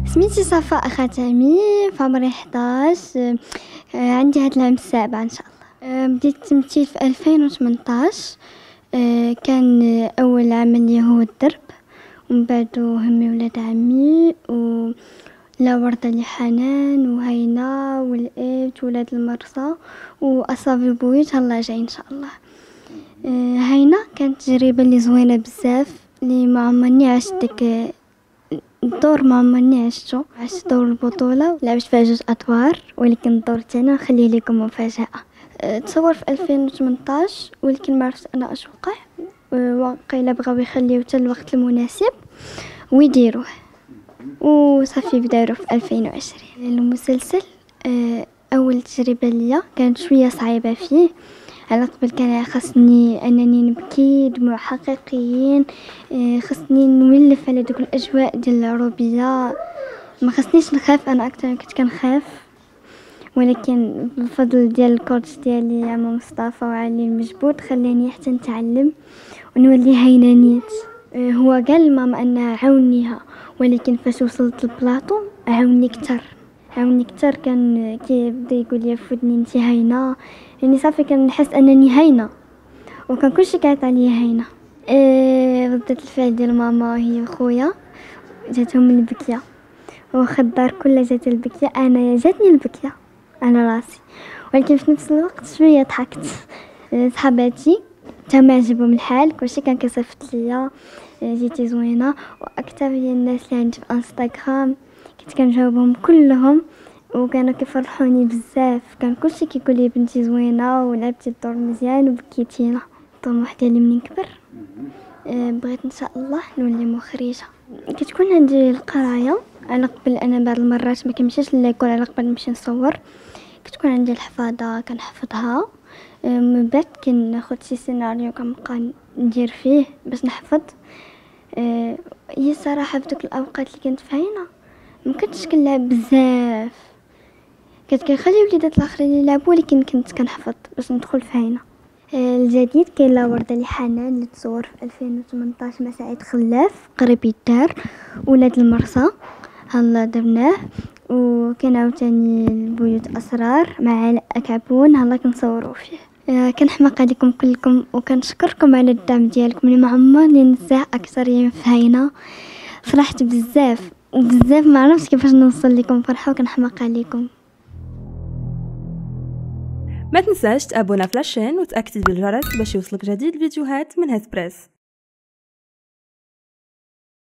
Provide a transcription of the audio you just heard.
سميتي صفاء خاتمي، في عمري 11. عندي هاد العام السابع ان شاء الله. بديت التمثيل في 2018. كان اول عمل لي هو الدرب، ومن بعد همي ولاد عمي لا وردة لحنان وهينا والإبت ولاد المرسى وأصابي بويت. الله جاي ان شاء الله. هينا كانت تجربة اللي زوينة بزاف، اللي ما عمرني عشت داك الدور، ما عمرني عشت دور البطولة. لعبت فيها 2 أدوار، ولكن الدور الثاني نخليه لكم مفاجأة. تصور في 2018، ولكن ما عرفت انا اش وقع. وقيلا بغاو يخليو حتى الوقت المناسب ويديروه، وصافي بداروه في 2020. المسلسل اول تجربه ليا كانت شويه صعيبه فيه. على قبل كان خاصني انني نبكي دموع حقيقيين، خاصني نولف على دوك الاجواء ديال العروبيه، ما خاصنيش نخاف. انا اكثر كنت كنخاف، ولكن بفضل ديال الكورس ديالي عم مصطفى وعلي المجبود خلاني حتى نتعلم ونولي هينانيت. هو قال ماما انها عاونيها، ولكن فاش وصلت البلاطو عاوني كتر كان كيبدا يقول لي فودني انت هاينه، يعني صافي كنحس انني هاينه، وكان كلشي كيعيط عليا هاينه. ردة الفعل ديال ماما هي خويا جاتهم البكيه، واخا الدار كلها جات البكيه، انا جاتني البكيه انا راسي، ولكن في نفس الوقت شويه ضحكت. صحاباتي تما عجبهم الحال، كلشي كان كيصيفط ليا جيتي زوينه، واكثر هي الناس اللي عندي في انستغرام كنت كنجاوبهم كلهم، وكانوا كيفرحوني بزاف. كان كلشي كيقول لي بنتي زوينه ولعبتي الدور مزيان وبكيتينا. الطموح ديالي من نكبر بغيت ان شاء الله نولي مخرجه. كتكون عندي القرايه على قبل، انا بعض المرات ما كنمشيش لليكول على قبل نمشي نصور. كتكون عندي الحفاظه كنحفظها، من بعد كناخذ شي سيناريو كنبقى ندير فيه باش نحفظ. هي الصراحه في دوك الاوقات اللي كنت فاينه ما كنتش كنلعب بزاف، كنت كنخلي وليدات الاخرين يلعبوا، ولكن كنت كنحفظ باش ندخل فاينه. الجديد كاين لا وردة لحنان اللي تصور في 2018 مع سعيد خلاف قريب يدار، ولاد المرسى هلا درناه، وكان عاوتاني البيوت اسرار مع علاء كعبون هلا كنصوروا فيه. كنحماق عليكم كلكم وكنشكركم على الدعم ديالكم اللي ما عمرني ننساه. اكثر يوم في هينا فرحت بزاف وبزاف، ما عرفتش كيفاش نوصل لكم فرحه، وكنحماق عليكم. ما تنساش تابونا في لاشين وتأكد بالجرس باش يوصلك جديد الفيديوهات من هسبريس.